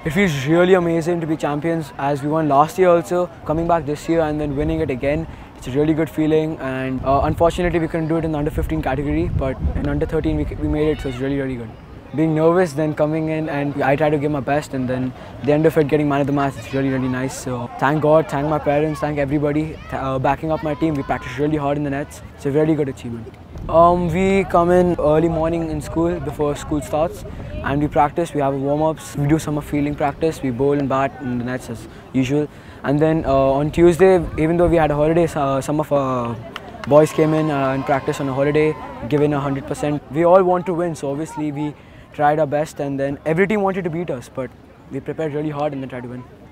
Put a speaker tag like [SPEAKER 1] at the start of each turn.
[SPEAKER 1] It feels really amazing to be champions, as we won last year also, coming back this year and then winning it again. It's a really good feeling, and unfortunately we couldn't do it in the under 15 category, but in under 13 we made it, so it's really good. Being nervous, then coming in, and I try to give my best, and then the end of it getting man of the match, it's really nice. So thank God, thank my parents, thank everybody backing up my team. We practice really hard in the nets. It's a really good achievement. We come in early morning in school before school starts, and we practice. We have warm-ups. We do some fielding practice. We bowl and bat in the nets as usual. And then on Tuesday, even though we had a holiday, some of our boys came in and practiced on a holiday, given 100%. We all want to win, so obviously we tried our best, and then every team wanted to beat us, but we prepared really hard and then tried to win.